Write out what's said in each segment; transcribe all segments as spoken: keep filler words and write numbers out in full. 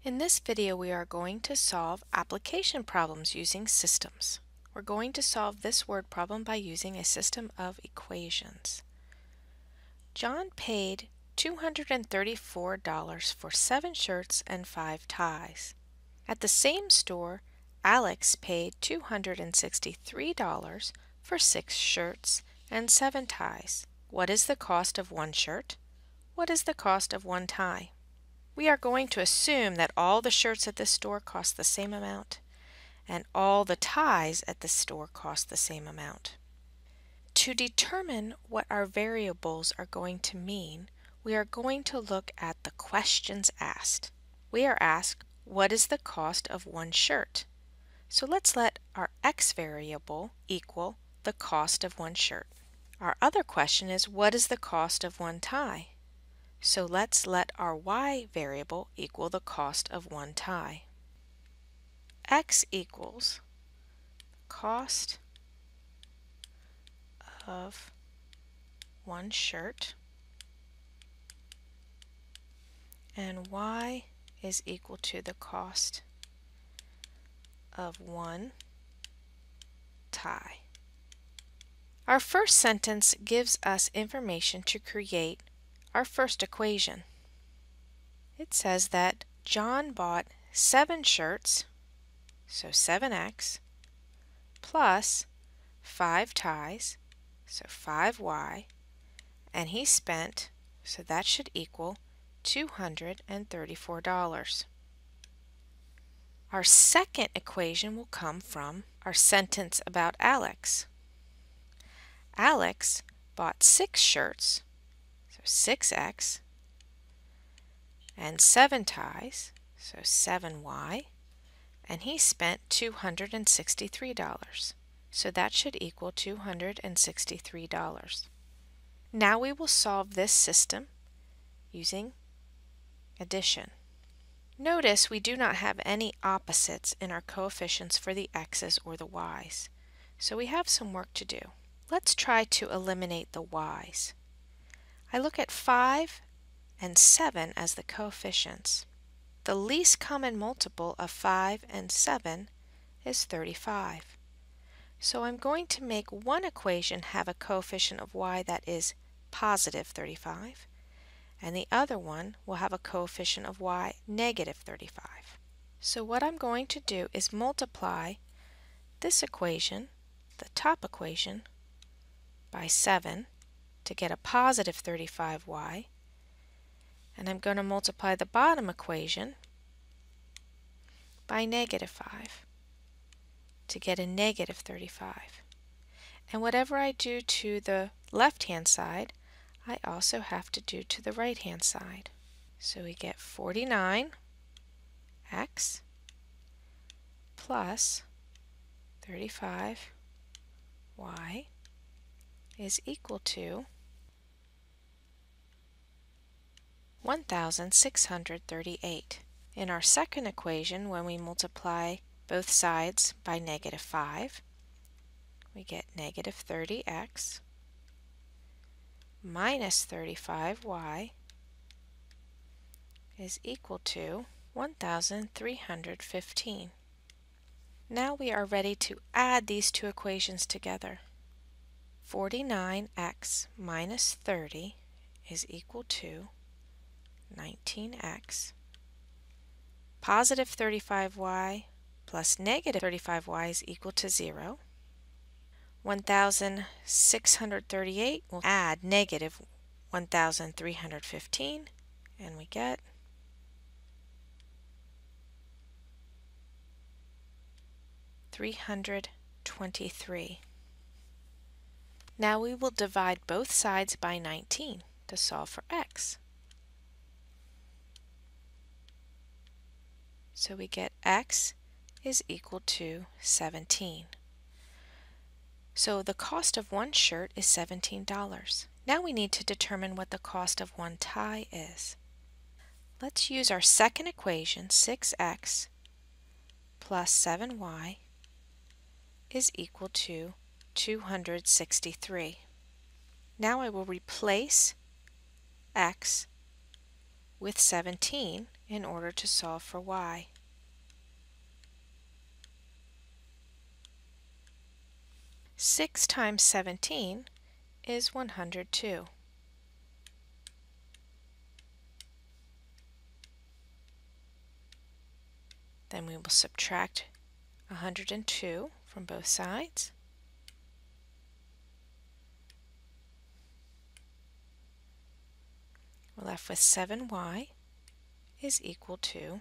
In this video, we are going to solve application problems using systems. We're going to solve this word problem by using a system of equations. John paid two hundred thirty-four dollars for seven shirts and five ties. At the same store, Alex paid two hundred sixty-three dollars for six shirts and seven ties. What is the cost of one shirt? What is the cost of one tie? We are going to assume that all the shirts at this store cost the same amount and all the ties at the store cost the same amount. To determine what our variables are going to mean, we are going to look at the questions asked. We are asked, what is the cost of one shirt? So let's let our x variable equal the cost of one shirt. Our other question is, what is the cost of one tie? So let's let our y variable equal the cost of one tie. X equals cost of one shirt, and y is equal to the cost of one tie. Our first sentence gives us information to create our first equation. It says that John bought seven shirts, so seven x, plus five ties, so five y, and he spent, so that should equal two hundred thirty-four dollars. Our second equation will come from our sentence about Alex. Alex bought six shirts, so six x, and seven ties, so seven y, and he spent two hundred sixty-three dollars. So that should equal two hundred sixty-three dollars. Now we will solve this system using addition. Notice we do not have any opposites in our coefficients for the x's or the y's, so we have some work to do. Let's try to eliminate the y's. I look at five and seven as the coefficients. The least common multiple of five and seven is thirty-five. So I'm going to make one equation have a coefficient of y that is positive thirty-five, and the other one will have a coefficient of y negative thirty-five. So what I'm going to do is multiply this equation, the top equation, by seven to get a positive thirty-five y, and I'm going to multiply the bottom equation by negative five to get a negative thirty-five. And whatever I do to the left-hand side, I also have to do to the right-hand side. So we get forty-nine x plus thirty-five y is equal to one thousand six hundred thirty-eight. In our second equation, when we multiply both sides by negative five, we get negative thirty x minus thirty-five y is equal to one thousand three hundred fifteen. Now we are ready to add these two equations together. forty-nine x minus thirty is equal to nineteen x. Positive thirty-five y plus negative thirty-five y is equal to zero. one thousand six hundred thirty-eight will add negative one thousand three hundred fifteen, and we get three hundred twenty-three. Now we will divide both sides by nineteen to solve for x. So we get x is equal to seventeen. So the cost of one shirt is seventeen dollars. Now we need to determine what the cost of one tie is. Let's use our second equation, six x plus seven y is equal to two hundred sixty-three. Now I will replace x with seventeen in order to solve for y. six times seventeen is one hundred two. Then we will subtract one hundred two from both sides. We're left with seven y is equal to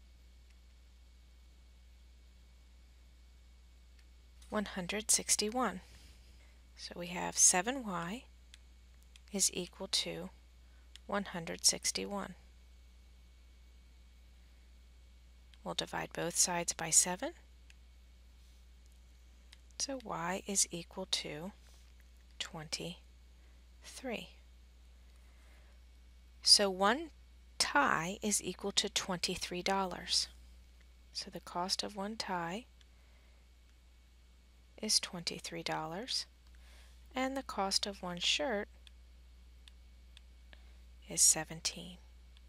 one hundred sixty-one. So we have seven y is equal to one hundred sixty-one. We'll divide both sides by seven. So y is equal to twenty-three. So one tie is equal to twenty-three dollars. So the cost of one tie is twenty-three dollars, and the cost of one shirt is seventeen dollars.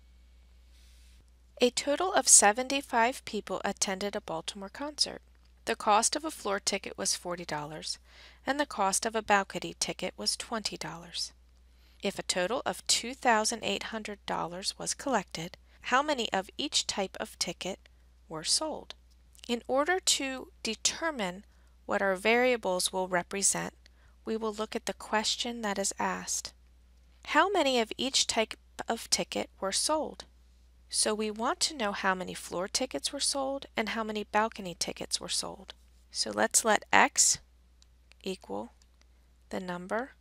A total of seventy-five people attended a Baltimore concert. The cost of a floor ticket was forty dollars, and the cost of a balcony ticket was twenty dollars. If a total of two thousand eight hundred dollars was collected, how many of each type of ticket were sold? In order to determine what our variables will represent, we will look at the question that is asked. How many of each type of ticket were sold? So we want to know how many floor tickets were sold and how many balcony tickets were sold. So let's let x equal the number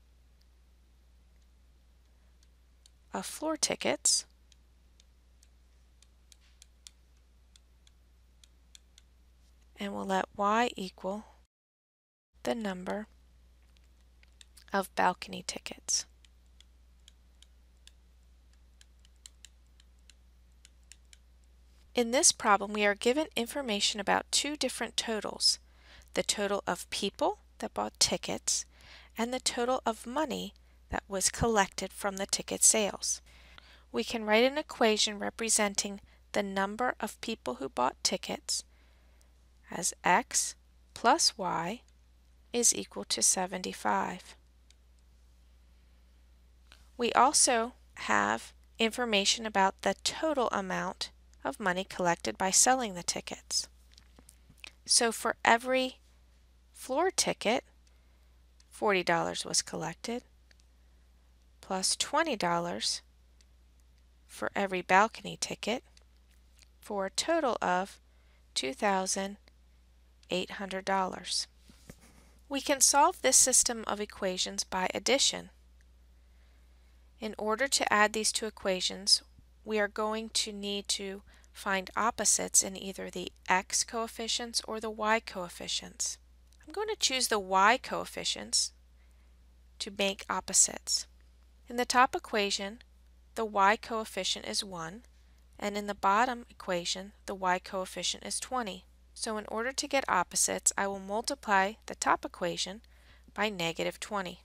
of floor tickets and we'll let y equal the number of balcony tickets. In this problem, we are given information about two different totals, the total of people that bought tickets and the total of money that was collected from the ticket sales. We can write an equation representing the number of people who bought tickets as x plus y is equal to seventy-five. We also have information about the total amount of money collected by selling the tickets. So for every floor ticket, forty dollars was collected, plus twenty dollars for every balcony ticket, for a total of two thousand eight hundred dollars. We can solve this system of equations by addition. In order to add these two equations, we are going to need to find opposites in either the x coefficients or the y coefficients. I'm going to choose the y coefficients to make opposites. In the top equation, the y coefficient is one, and in the bottom equation, the y coefficient is twenty. So in order to get opposites, I will multiply the top equation by negative twenty.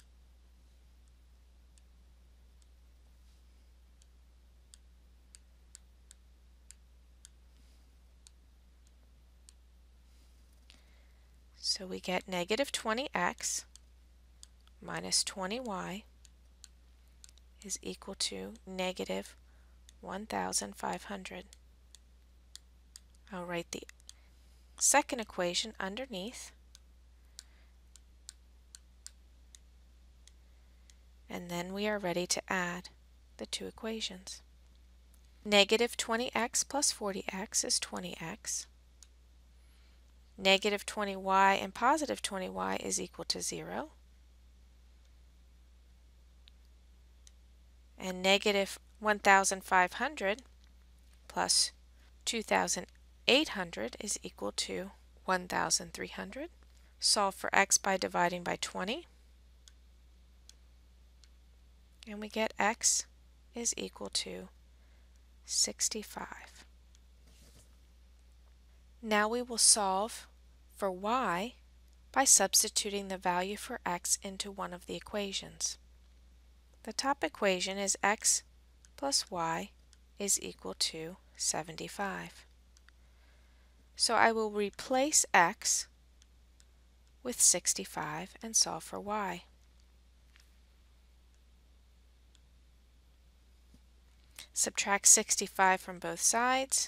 So we get negative twenty x minus twenty y is equal to negative one thousand five hundred. I'll write the second equation underneath, and then we are ready to add the two equations. Negative twenty x plus forty x is twenty x. Negative twenty y and positive twenty y is equal to zero. And negative one thousand five hundred plus two thousand eight hundred is equal to one thousand three hundred. Solve for x by dividing by twenty. And we get x is equal to sixty-five. Now we will solve for y by substituting the value for x into one of the equations. The top equation is x plus y is equal to seventy-five. So I will replace x with sixty-five and solve for y. Subtract sixty-five from both sides.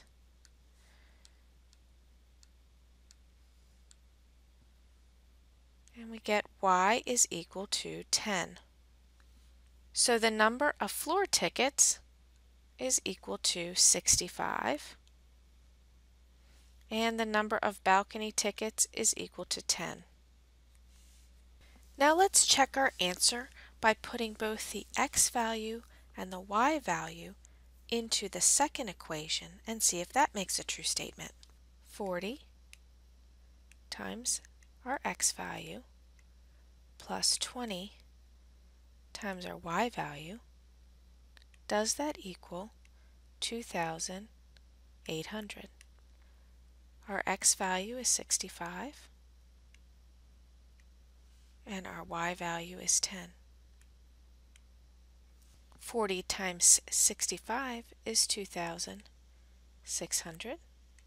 And we get y is equal to ten. So the number of floor tickets is equal to sixty-five. And the number of balcony tickets is equal to ten. Now let's check our answer by putting both the x value and the y value into the second equation and see if that makes a true statement. forty times our x value plus twenty times our y value, does that equal two thousand eight hundred? Our x value is sixty-five and our y value is ten. forty times sixty-five is two thousand six hundred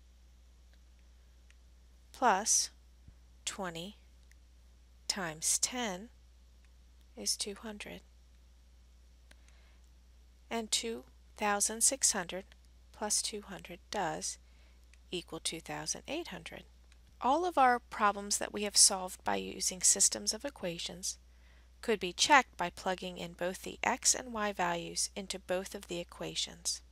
plus twenty times ten is two hundred. And two thousand six hundred plus two hundred does equal two thousand eight hundred. All of our problems that we have solved by using systems of equations could be checked by plugging in both the x and y values into both of the equations.